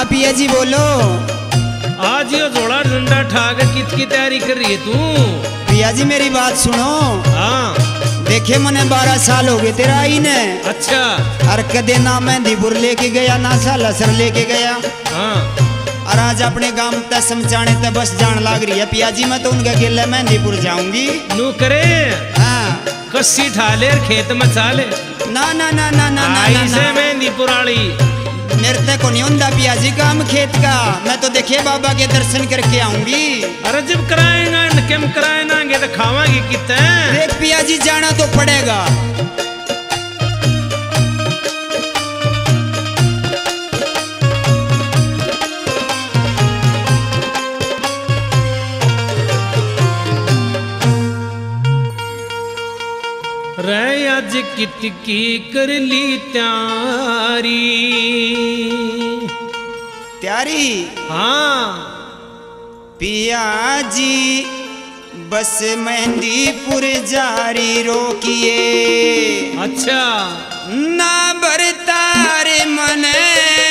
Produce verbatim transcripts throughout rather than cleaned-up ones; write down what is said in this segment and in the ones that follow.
हाँ पिया जी बोलो। आज यो जोड़ा डंडा ठाक कित की तैयारी कर रही है तू? पिया जी मेरी बात सुनो। हाँ देखे मने बारह साल हो गए तेरा आई ने। अच्छा। और कदे ना मेहंदीपुर लेके गया ना सालासर लेके गया। हाँ और आज अपने गांव तक समझाने तक बस जान लाग रही है। पिया जी मैं तो उनके अकेले मेहंदीपुर जाऊंगी। नू करे हाँ कस्सी ठाले खेत में चाले ना ना ना ना ना आई से मेहंदीपुर वाली मेरे तक को नहीं होता पिया जी काम खेत का। मैं तो देखिए बाबा के दर्शन करके आऊंगी। अरे जब कराएंगा केम कराएंगे तो खावांगे कितने। देख पिया जी जाना तो पड़ेगा। रे आज कित की कर ली त्यारी त्यारी। हाँ पिया जी बस मेहंदीपुर जारी रोकिए। अच्छा ना बरतार मने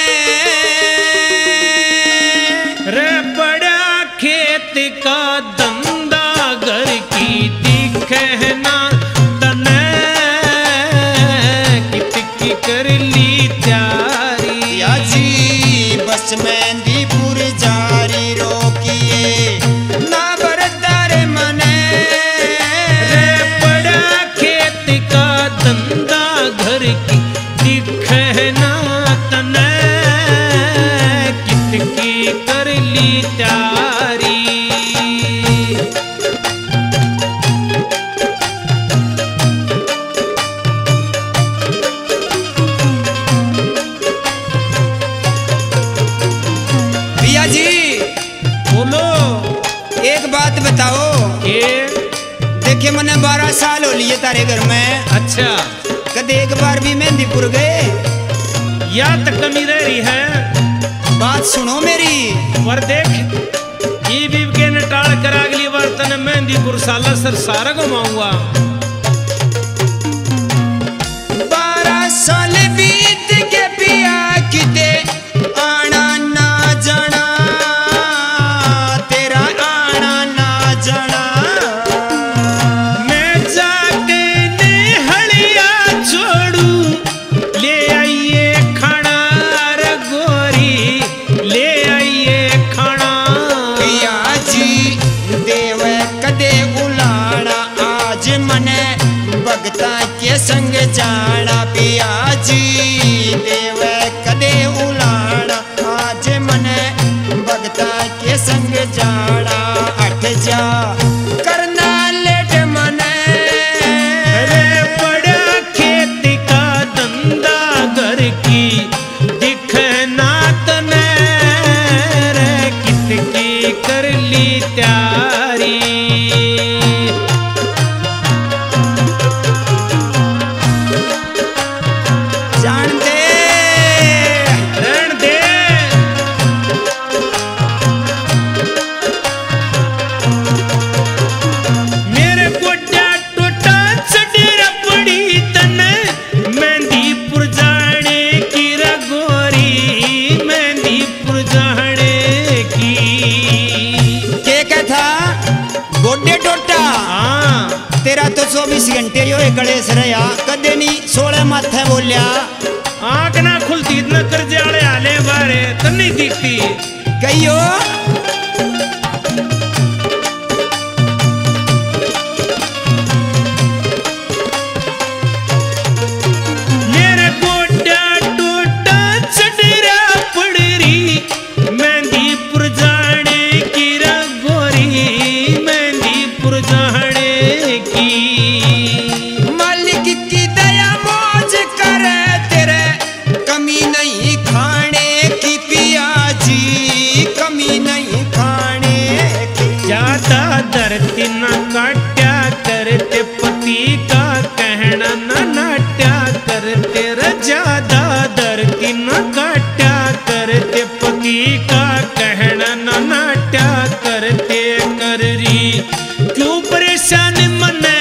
रे बड़ा खेत का धंधा घर की दिखे ना तने कित की कर ली त्यारी। पिया जी बस मेहंदीपुर जारी रोकिए ना बरतार मने रे बड़ा खेत का धंधा घर की दिखे ना तने कित की कर ली त्यारी। पिया जी बोलो एक बात बताओ। ये देखे मने बारह साल हो लिए तारे घर में। अच्छा कदे एक बार भी मेहंदीपुर गए? या तक कमी रह रही है। बात सुनो मेरी। पर देख ये भी के नटाल कर अगली बार तने मेहंदीपुर साला सर सारा घुमाऊंगा। बारह साल बीत के पिया किते आना ना जाना तेरा आना ना जाना। मैं जाके निहलिया छोड़ू ले आइए खाना रे गोरी ले आइए खाना। पिया जी देव कदे उलाना आज मने भगता के संग जाना। पिया जी देव कदे उलाना आज मने भगता के संग जाना। अठ जा करना लेट मने रे बड़ा खेत का धंधा घर की दिखे ना तने रे कित की कर ली त्यारी। जान दे रण दे मेरे गोटा टोटा चढ़ पड़ी तने मेहंदीपुर जाने की रगोरी मेहंदीपुर जाने की। के कथा गोडे टोटा। हाँ तेरा तो चौबीस घंटे यो गणेश रहा कदे नहीं सोलह माथे बोलिया। आँख ना खुलती इतना कर्जे आले आले बारे तो नहीं दिखती। कहियो मेरे गोटा टोटा चढ़ा पड़ रही मेहंदीपुर जाने की रगोरी मेहंदीपुर जाने की। मालिक की दया मौज करे तेरे कमी नहीं खाने की। पिया जी कमी नहीं खाने की। ज्यादा धरती न काट्या करते पति का कहना न नाट्या करते रे। ज्यादा धरती न काट्या करते पति का कहना न नाट्या करते कर रही क्यों परेशान मने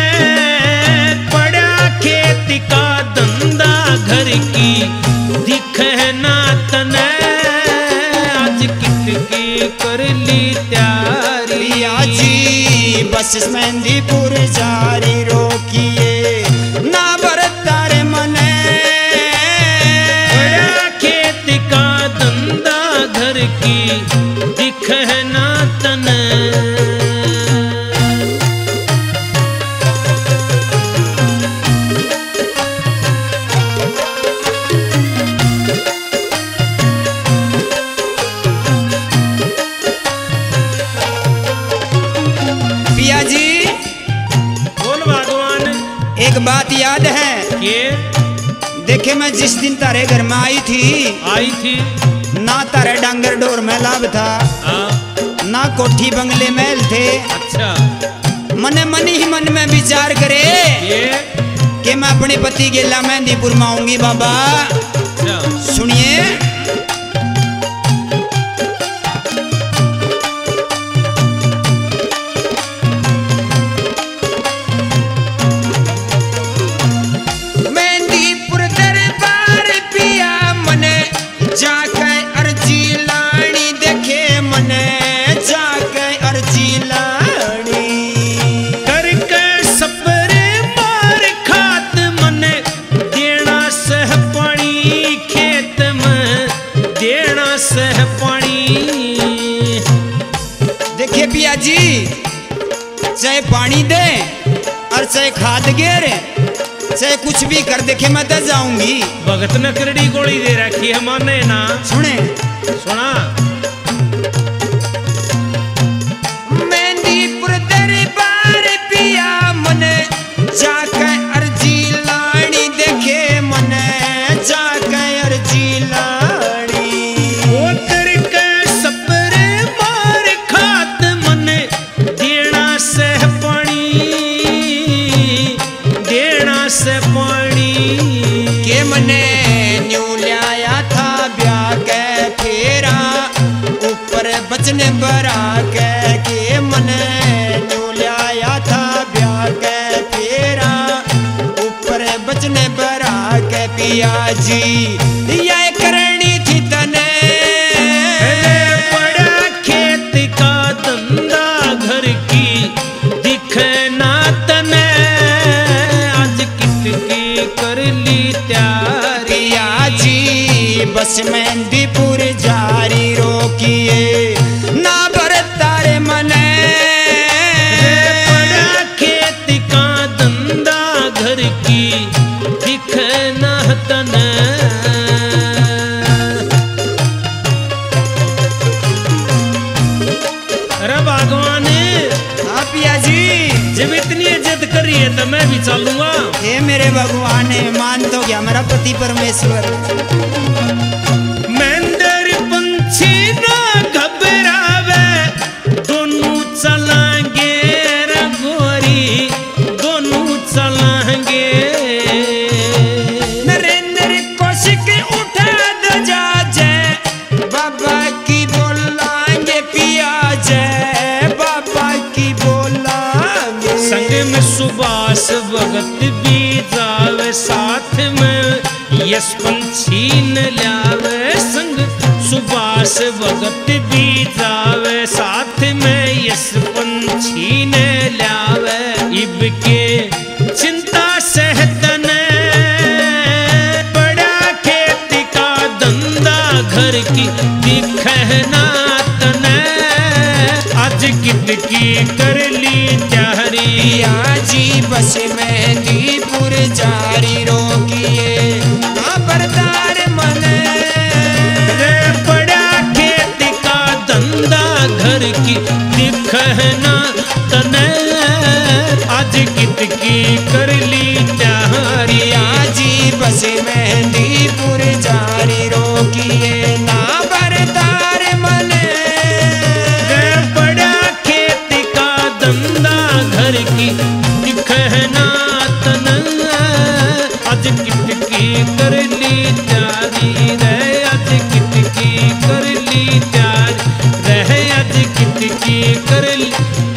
पड़ा खेत का धंधा घर की दिखे ना तने की कर ली तैयारी। पिया जी बस मेहंदीपुर जारी रोकिए ना बरता रे मने। बड़ा खेत का धंधा घर की दिख है ना तने। पिया जी बोल भगवान। एक बात याद है ये देखे मैं जिस दिन तारे घर में आई थी आई थी ना तारे डांगर डोर में लाभ था हाँ। ना कोठी बंगले महल थे। अच्छा मने मन ही मन में विचार करे ये कि मैं अपने पति गेला मेहंदीपुर में आऊंगी बाबा। अच्छा सुनिए मेहंदीपुर दरबार पिया मने जाके अर्जी लानी देखे मने जाके अर्जी लानी। करके सपरे मार खात मने देना सह पानी खेत में देना सह पानी। देखिए पिया जी चाहे पानी दे और चाहे खाद गिरे चाहे कुछ भी कर देखे मैं तो जाऊंगी। भगत ने करड़ी गोली दे रखी है माने ना। सुने सुना मेहंदीपुर दरबार पिया मने जाके अर्जी लानी देखे मने जाके अर्जी लानी। वो करके सपरे मार खात मने देना सह पानी देना से पानी। के मने न्यू लाया था ब्याह के फेरा ऊपर बचन बरा के के मने न्यू लाया था ब्याह के फेरा ऊपर बचन बरा के। पिया जी यह करनी थी तने बड़ा खेत का धंधा घर की दिखे ना तने आज कितकी कर ली तैयारी। पिया जी बस मेहंदीपुर जारी रोकिए ना बरता रे मने। बड़ा खेत का धंधा घर की दिखे ना तने। अरे भगवान हाँ पिया जी जब इतनी इज्जत कर रही है तो मैं भी चलूंगा। हे मेरे भगवान मान तो गया मेरा पति परमेश्वर। महेंद्र पंछी ना घबरावे दोनों चलाएंगे रघुवरी दोनों चलाएंगे। नरेंद्र कौशिक उठा दो जा जय बाबा की बोलांगे पिया जय बाबा की बोलांगे। संग में सुभाष भगत भी जावे साथ में यश पंछी न लावे। संग सुभाष भगत भी जावे साथ में यश पंछी न लावे। इब के चिंता सहतन बड़ा खेत का धंधा घर की दिखना तने आज कित की कर ली तैयारी। पिया जी बस मेहंदीपुर जारी रोकिए ना बरदार मने। रे बड़ा खेत का धंधा घर की दिखना तने आज कित की कर ली तैयारी। पिया जी बस मेहंदीपुर जारी रोकिए ना बरदार मने। रे बड़ा खेत का धंधा घर की दिखना तने आज कित की कर ली तैयारी। रे आज कित की कर ली तैयारी। रे आज कित की कर ली